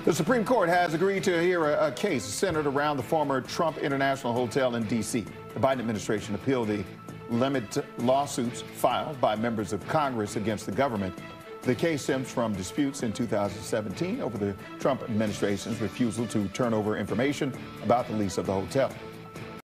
The Supreme Court has agreed to hear a case centered around the former Trump International Hotel in D.C. The Biden administration appealed the limit lawsuits filed by members of Congress against the government. The case stems from disputes in 2017 over the Trump administration's refusal to turn over information about the lease of the hotel.